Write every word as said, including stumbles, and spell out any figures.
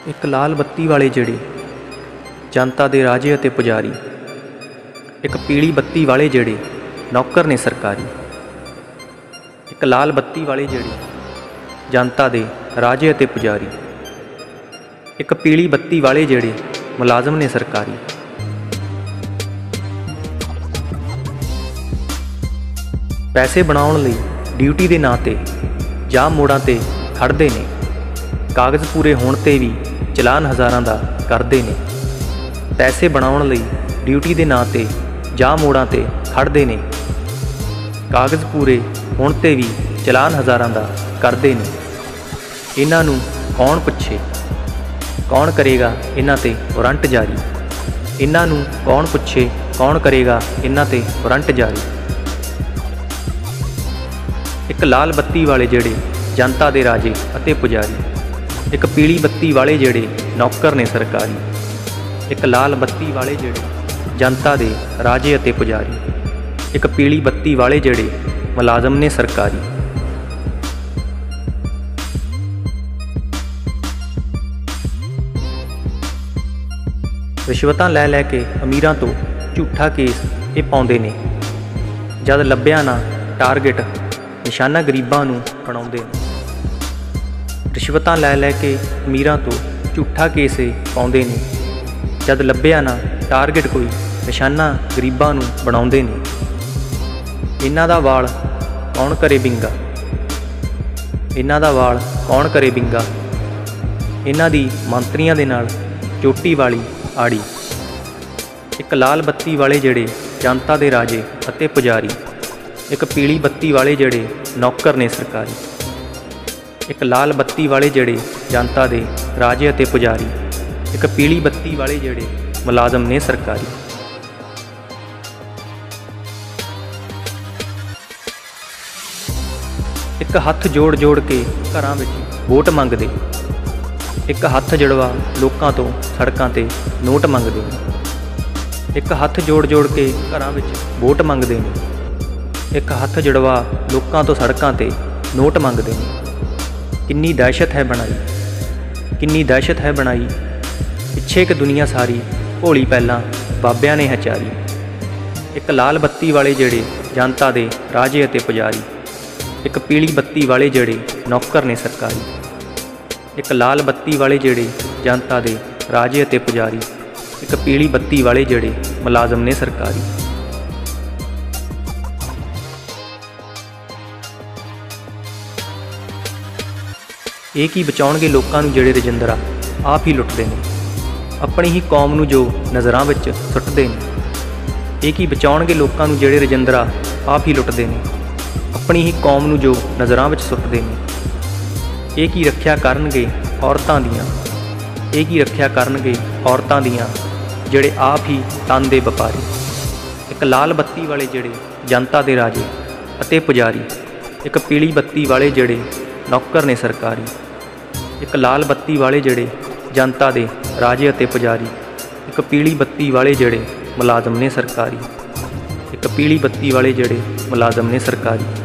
ਇੱਕ ਲਾਲ ਬੱਤੀ ਵਾਲੇ ਜਿਹੜੇ ਜਨਤਾ ਦੇ ਰਾਜੇ ਅਤੇ ਪੁਜਾਰੀ, ਇੱਕ ਪੀਲੀ ਬੱਤੀ ਵਾਲੇ ਜਿਹੜੇ ਨੌਕਰ ਨੇ ਸਰਕਾਰੀ। ਇੱਕ ਲਾਲ ਬੱਤੀ ਵਾਲੇ ਜਿਹੜੇ ਜਨਤਾ ਦੇ ਰਾਜੇ ਅਤੇ ਪੁਜਾਰੀ, ਇੱਕ ਪੀਲੀ ਬੱਤੀ ਵਾਲੇ ਜਿਹੜੇ ਮੁਲਾਜ਼ਮ ਨੇ ਸਰਕਾਰੀ। ਪੈਸੇ ਬਣਾਉਣ ਲਈ ਡਿਊਟੀ ਦੇ ਨਾਂ 'ਤੇ ਜਾਂ ਮੋੜਾਂ 'ਤੇ ਖੜ੍ਹਦੇ ਨੇ, ਕਾਗਜ਼ ਪੂਰੇ ਹੋਣ 'ਤੇ ਵੀ ਚਲਾਨ ਹਜ਼ਾਰਾਂ ਦਾ ਕਰਦੇ ਨੇ। ਪੈਸੇ ਬਣਾਉਣ ਲਈ ਡਿਊਟੀ ਦੇ ਨਾਂ 'ਤੇ ਜਾਂ ਮੋੜਾਂ 'ਤੇ ਖੜ੍ਹਦੇ ਨੇ, ਕਾਗਜ਼ ਪੂਰੇ ਹੋਣ 'ਤੇ ਵੀ ਚਲਾਨ ਹਜ਼ਾਰਾਂ ਦਾ ਕਰਦੇ ਨੇ। ਇਹਨਾਂ ਨੂੰ ਕੌਣ ਪੁੱਛੇ, ਕੌਣ ਕਰੇਗਾ ਇਹਨਾਂ 'ਤੇ ਵਾਰੰਟ ਜਾਰੀ। ਇਹਨਾਂ ਨੂੰ ਕੌਣ ਪੁੱਛੇ, ਕੌਣ ਕਰੇਗਾ ਇਹਨਾਂ 'ਤੇ ਵਾਰੰਟ ਜਾਰੀ। ਇੱਕ ਲਾਲ ਬੱਤੀ ਵਾਲੇ ਜਿਹੜੇ ਜਨਤਾ ਦੇ ਰਾਜੇ ਅਤੇ ਪੁਜਾਰੀ, ਇੱਕ ਪੀਲੀ ਬੱਤੀ ਵਾਲੇ ਜਿਹੜੇ ਨੌਕਰ ਨੇ ਸਰਕਾਰੀ। ਇੱਕ ਲਾਲ ਬੱਤੀ ਵਾਲੇ ਜਿਹੜੇ ਜਨਤਾ ਦੇ ਰਾਜੇ ਅਤੇ ਪੁਜਾਰੀ, ਇੱਕ ਪੀਲੀ ਬੱਤੀ ਵਾਲੇ ਜਿਹੜੇ ਮੁਲਾਜ਼ਮ ਨੇ ਸਰਕਾਰੀ। ਰਿਸ਼ਵਤਾਂ ਲੈ ਲੈ ਕੇ ਅਮੀਰਾਂ ਤੋਂ ਝੂਠਾ ਕੇਸ ਇਹ ਪਾਉਂਦੇ ਨੇ, ਜਦ ਲੱਭਿਆ ਨਾ ਟਾਰਗੇਟ ਨਿਸ਼ਾਨਾ ਗਰੀਬਾਂ ਨੂੰ ਬਣਾਉਂਦੇ ਨੇ। ਰਿਸ਼ਵਤਾਂ ਲੈ ਲੈ ਕੇ ਅਮੀਰਾਂ ਤੋਂ ਝੂਠਾ ਕੇਸ ਇਹ ਪਾਉਂਦੇ ਨੇ, ਜਦ ਲੱਭਿਆ ਨਾ ਟਾਰਗੇਟ ਕੋਈ ਨਿਸ਼ਾਨਾ ਗਰੀਬਾਂ ਨੂੰ ਬਣਾਉਂਦੇ ਨੇ। ਇਹਨਾਂ ਦਾ ਵਾਲ ਕੌਣ ਕਰੇ ਬਿੰਗਾ, ਇਹਨਾਂ ਦਾ ਵਾਲ ਕੌਣ ਕਰੇ ਬਿੰਗਾ। ਇਹਨਾਂ ਦੀ ਮੰਤਰੀਆਂ ਦੇ ਨਾਲ ਚੋਟੀ ਵਾਲੀ ਆੜੀ। ਇੱਕ ਲਾਲ ਬੱਤੀ ਵਾਲੇ ਜਿਹੜੇ ਜਨਤਾ ਦੇ ਰਾਜੇ ਅਤੇ ਪੁਜਾਰੀ, ਇੱਕ ਪੀਲੀ ਬੱਤੀ ਵਾਲੇ ਜਿਹੜੇ ਨੌਕਰ ਨੇ ਸਰਕਾਰੀ। ਇੱਕ ਲਾਲ ਬੱਤੀ ਵਾਲੇ ਜਿਹੜੇ ਜਨਤਾ ਦੇ ਰਾਜੇ ਅਤੇ ਪੁਜਾਰੀ, ਇੱਕ ਪੀਲੀ ਬੱਤੀ ਵਾਲੇ ਜਿਹੜੇ ਮੁਲਾਜ਼ਮ ਨੇ ਸਰਕਾਰੀ। ਇੱਕ ਹੱਥ ਜੋੜ ਜੋੜ ਕੇ ਘਰਾਂ ਵਿੱਚ ਵੋਟ ਮੰਗਦੇ, ਇੱਕ ਹੱਥ ਜੜਵਾ ਲੋਕਾਂ ਤੋਂ ਸੜਕਾਂ 'ਤੇ ਨੋਟ ਮੰਗਦੇ ਨੇ। ਇੱਕ ਹੱਥ ਜੋੜ ਜੋੜ ਕੇ ਘਰਾਂ ਵਿੱਚ ਵੋਟ ਮੰਗਦੇ ਨੇ, ਇੱਕ ਹੱਥ ਜੜਵਾ ਲੋਕਾਂ ਤੋਂ ਸੜਕਾਂ 'ਤੇ ਨੋਟ ਮੰਗਦੇ ਨੇ। ਕਿੰਨੀ ਦਹਿਸ਼ਤ ਹੈ ਬਣਾਈ, ਕਿੰਨੀ ਦਹਿਸ਼ਤ ਹੈ ਬਣਾਈ, ਪਿੱਛੇ ਕਿ ਦੁਨੀਆ ਸਾਰੀ ਭੋਲੀ ਪਹਿਲਾਂ ਬਾਬਿਆਂ ਨੇ ਹਚਾਰੀ। ਇੱਕ ਲਾਲ ਬੱਤੀ ਵਾਲੇ ਜਿਹੜੇ ਜਨਤਾ ਦੇ ਰਾਜੇ ਅਤੇ ਪੁਜਾਰੀ, ਇੱਕ ਪੀਲੀ ਬੱਤੀ ਵਾਲੇ ਜਿਹੜੇ ਨੌਕਰ ਨੇ ਸਰਕਾਰੀ। ਇੱਕ ਲਾਲ ਬੱਤੀ ਵਾਲੇ ਜਿਹੜੇ ਜਨਤਾ ਦੇ ਰਾਜੇ ਅਤੇ ਪੁਜਾਰੀ, ਇੱਕ ਪੀਲੀ ਬੱਤੀ ਵਾਲੇ ਜਿਹੜੇ ਮੁਲਾਜ਼ਮ ਨੇ ਸਰਕਾਰੀ। ਇਹ ਕੀ ਬਚਾਉਣਗੇ ਲੋਕਾਂ ਨੂੰ ਜਿਹੜੇ ਰਜਿੰਦਰਾ ਆਪ ਹੀ ਲੁੱਟਦੇ ਨੇ, ਆਪਣੀ ਹੀ ਕੌਮ ਨੂੰ ਜੋ ਨਜ਼ਰਾਂ ਵਿੱਚ ਸੁੱਟਦੇ ਨੇ। ਇਹ ਕੀ ਬਚਾਉਣਗੇ ਲੋਕਾਂ ਨੂੰ ਜਿਹੜੇ ਰਜਿੰਦਰਾ ਆਪ ਹੀ ਲੁੱਟਦੇ ਨੇ, ਆਪਣੀ ਹੀ ਕੌਮ ਨੂੰ ਜੋ ਨਜ਼ਰਾਂ ਵਿੱਚ ਸੁੱਟਦੇ ਨੇ। ਇਹ ਕੀ ਰੱਖਿਆ ਕਰਨਗੇ ਔਰਤਾਂ ਦੀਆਂ, ਇਹ ਕੀ ਰੱਖਿਆ ਕਰਨਗੇ ਔਰਤਾਂ ਦੀਆਂ ਜਿਹੜੇ ਆਪ ਹੀ ਤਨ ਦੇ ਵਪਾਰੀ। ਇੱਕ ਲਾਲ ਬੱਤੀ ਵਾਲੇ ਜਿਹੜੇ ਜਨਤਾ ਦੇ ਰਾਜੇ ਅਤੇ ਪੁਜਾਰੀ, ਇੱਕ ਪੀਲੀ ਬੱਤੀ ਵਾਲੇ ਜਿਹੜੇ ਨੌਕਰ ਨੇ ਸਰਕਾਰੀ। ਇੱਕ ਲਾਲ ਬੱਤੀ ਵਾਲੇ ਜਿਹੜੇ ਜਨਤਾ ਦੇ ਰਾਜੇ ਅਤੇ ਪੁਜਾਰੀ, ਇੱਕ ਪੀਲੀ ਬੱਤੀ ਵਾਲੇ ਜਿਹੜੇ ਮੁਲਾਜ਼ਮ ਨੇ ਸਰਕਾਰੀ। ਇੱਕ ਪੀਲੀ ਬੱਤੀ ਵਾਲੇ ਜਿਹੜੇ ਮੁਲਾਜ਼ਮ ਨੇ ਸਰਕਾਰੀ।